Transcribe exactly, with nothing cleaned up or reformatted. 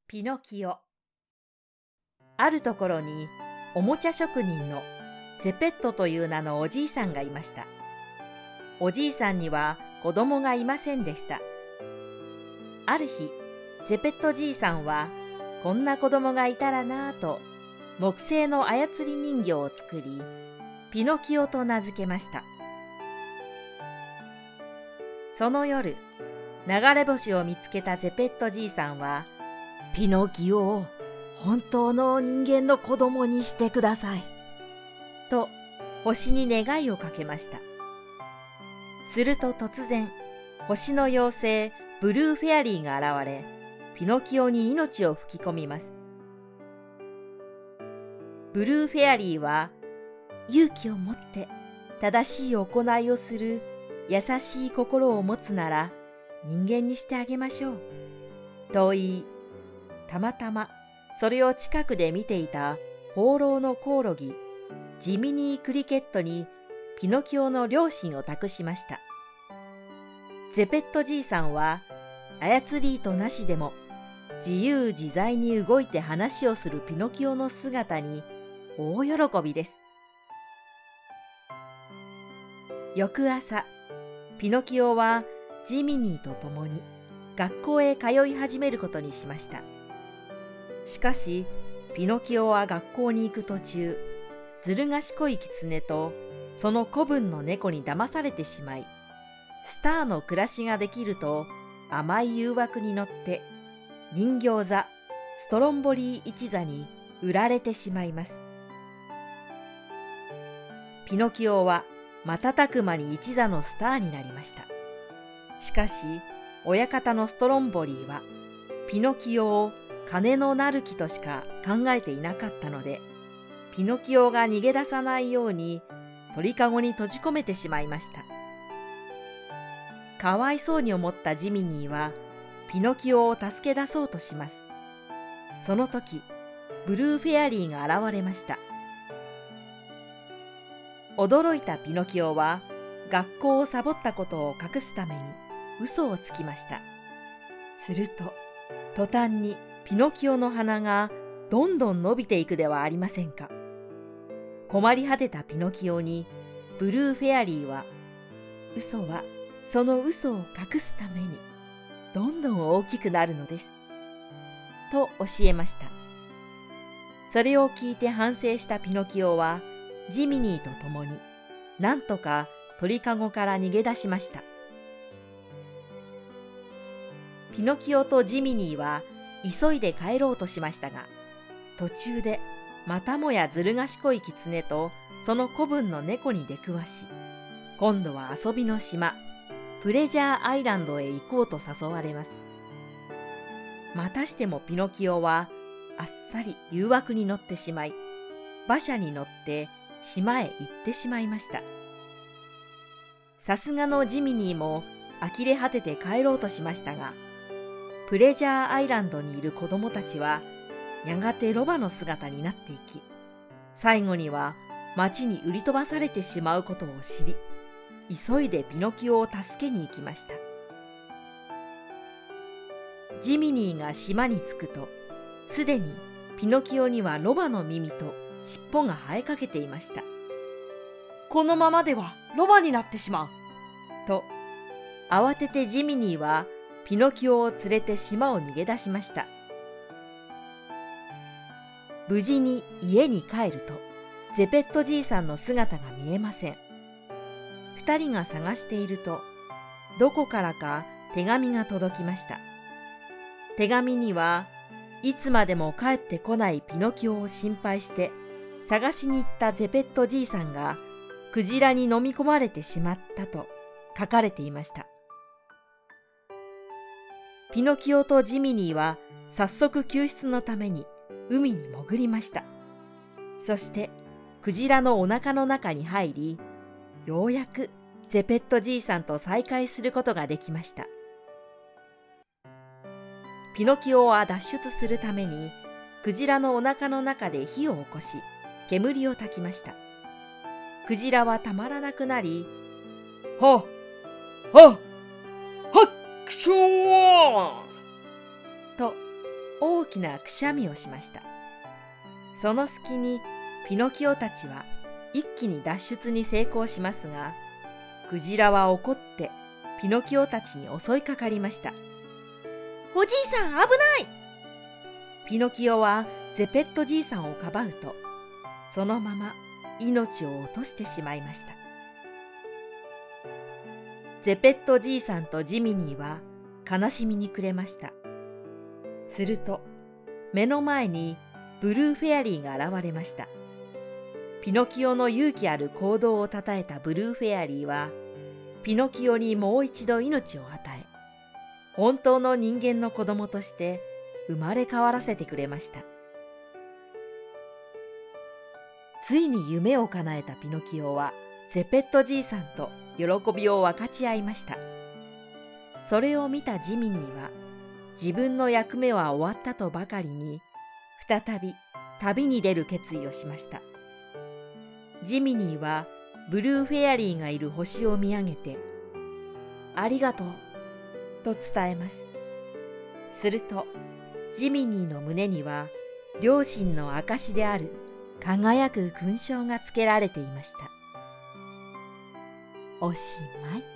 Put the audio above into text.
ピノキオ。あるところにおもちゃ職人のゼペットという名のおじいさんがいました。おじいさんには子供がいませんでした。ある日、ゼペットじいさんはこんな子供がいたらなぁと木製の操り人形を作り、ピノキオと名付けました。その夜、流れ星を見つけたゼペットじいさんは、ピノキオを本当の人間の子供にしてください。と星に願いをかけました。すると突然、星の妖精ブルーフェアリーが現れ、ピノキオに命を吹き込みます。ブルーフェアリーは、勇気を持って正しい行いをする優しい心を持つなら人間にしてあげましょう。と言い、たまたまそれを近くで見ていた放浪のコオロギ、ジミニー・クリケットにピノキオの両親を託しました。ゼペットじいさんは操り糸なしでも自由自在に動いて話をするピノキオの姿に大喜びです。翌朝、ピノキオはジミニーと共に学校へ通い始めることにしました。しかし、ピノキオは学校に行く途中、ずる賢い狐とその子分の猫に騙されてしまい、スターの暮らしができると甘い誘惑に乗って人形座ストロンボリー一座に売られてしまいます。ピノキオは瞬く間に一座のスターになりました。しかし、親方のストロンボリーはピノキオを金のなる木としか考えていなかったので、ピノキオが逃げ出さないように鳥かごに閉じ込めてしまいました。かわいそうに思ったジミニーはピノキオを助け出そうとします。その時、ブルーフェアリーが現れました。驚いたピノキオは学校をサボったことを隠すために嘘をつきました。すると、途端にピノキオの鼻がどんどん伸びていくではありませんか。困り果てたピノキオにブルーフェアリーは、嘘はその嘘を隠すためにどんどん大きくなるのです。と教えました。それを聞いて反省したピノキオは、ジミニーと共になんとか鳥かごから逃げ出しました。ピノキオとジミニーは急いで帰ろうとしましたが、途中でまたもやずる賢い狐とその子分の猫に出くわし、今度は遊びの島、プレジャーアイランドへ行こうと誘われます。またしてもピノキオはあっさり誘惑に乗ってしまい、馬車に乗って島へ行ってしまいました。さすがのジミニーも呆れ果てて帰ろうとしましたが、プレジャーアイランドにいる子供たちはやがてロバの姿になっていき、最後には町に売り飛ばされてしまうことを知り、急いでピノキオを助けに行きました。ジミニーが島に着くと、すでにピノキオにはロバの耳と尻尾が生えかけていました。このままではロバになってしまうと、慌ててジミニーはピノキオを連れて島を逃げ出しました。無事に家に帰ると、ゼペットじいさんの姿が見えません。二人が探していると、どこからか手紙が届きました。手紙には、いつまでも帰ってこないピノキオを心配して探しに行ったゼペットじいさんがクジラに飲み込まれてしまったと書かれていました。ピノキオとジミニーは早速救出のために海に潜りました。そしてクジラのお腹の中に入り、ようやくゼペットじいさんと再会することができました。ピノキオは脱出するためにクジラのお腹の中で火を起こし、煙を焚きました。クジラはたまらなくなり、はっはっはっくしょーと大きなくしゃみをしました。その隙にピノキオたちは一気に脱出に成功しますが、クジラは怒ってピノキオたちに襲いかかりました。おじいさん、危ない！ピノキオはゼペットじいさんをかばうと、そのまま命を落としてしまいました。ゼペットじいさんとジミニーは悲しみに暮れました。すると目の前にブルーフェアリーが現れました。ピノキオの勇気ある行動をたたえたブルーフェアリーは、ピノキオにもう一度命を与え、本当の人間の子供として生まれ変わらせてくれました。ついに夢を叶えたピノキオはゼペットじいさんと喜びを分かち合いました。それを見たジミニーは、自分の役目は終わったとばかりに、再び旅に出る決意をしました。ジミニーはブルーフェアリーがいる星を見上げて、ありがとうと伝えます。すると、ジミニーの胸には両親の証である輝く勲章がつけられていました。おしまい。